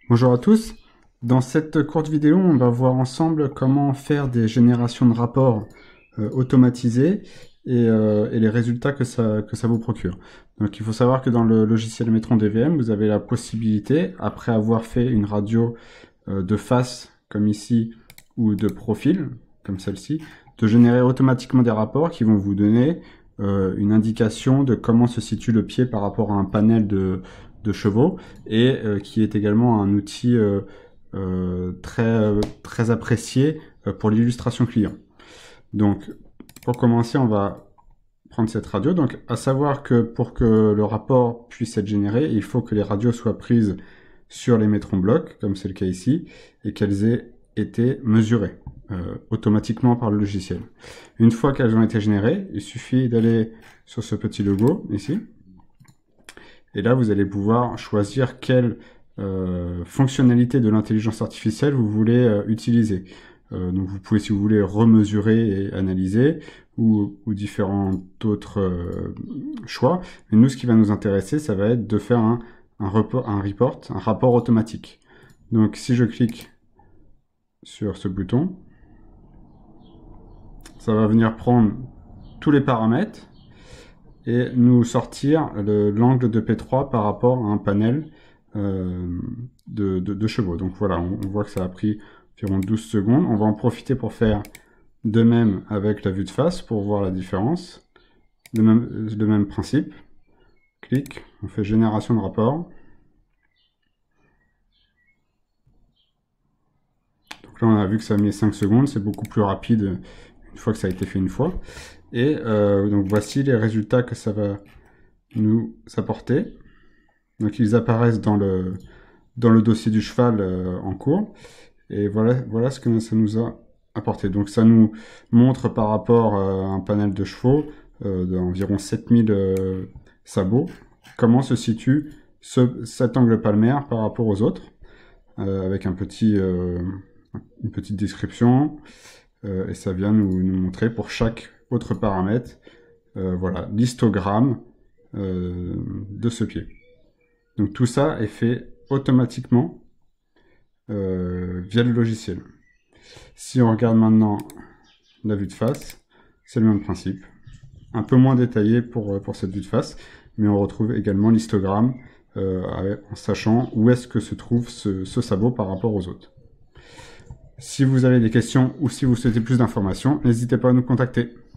Bonjour à tous. Dans cette courte vidéo, on va voir ensemble comment faire des générations de rapports automatisés et les résultats que ça vous procure. Donc il faut savoir que dans le logiciel Metron DVM, vous avez la possibilité, après avoir fait une radio de face, comme ici, ou de profil, comme celle-ci, de générer automatiquement des rapports qui vont vous donner une indication de comment se situe le pied par rapport à un panel de chevaux et qui est également un outil très apprécié pour l'illustration client. Donc pour commencer, on va prendre cette radio. Donc à savoir que pour que le rapport puisse être généré, il faut que les radios soient prises sur les Metron blocs, comme c'est le cas ici, et qu'elles aient été mesurées automatiquement par le logiciel. Une fois qu'elles ont été générées, il suffit d'aller sur ce petit logo ici. Et là, vous allez pouvoir choisir quelle fonctionnalité de l'intelligence artificielle vous voulez utiliser. Donc vous pouvez, si vous voulez, remesurer et analyser, ou différents autres choix. Mais nous, ce qui va nous intéresser, ça va être de faire un rapport automatique. Donc si je clique sur ce bouton, ça va venir prendre tous les paramètres et nous sortir l'angle de P3 par rapport à un panel de chevaux. Donc voilà, on voit que ça a pris environ 12 secondes. On va en profiter pour faire de même avec la vue de face pour voir la différence. Le même principe. Clic, on fait génération de rapport. Donc là, on a vu que ça a mis 5 secondes, c'est beaucoup plus rapide une fois que ça a été fait une fois. Et donc voici les résultats que ça va nous apporter. Donc ils apparaissent dans le dossier du cheval en cours. Et voilà ce que ça nous a apporté. Donc ça nous montre par rapport à un panel de chevaux d'environ 7000 sabots, comment se situe cet angle palmaire par rapport aux autres, avec une petite description. Et ça vient nous montrer pour chaque autre paramètre, voilà, l'histogramme de ce pied. Donc tout ça est fait automatiquement via le logiciel. Si on regarde maintenant la vue de face, c'est le même principe. Un peu moins détaillé pour cette vue de face, mais on retrouve également l'histogramme en sachant où est-ce que se trouve ce sabot par rapport aux autres. Si vous avez des questions ou si vous souhaitez plus d'informations, n'hésitez pas à nous contacter.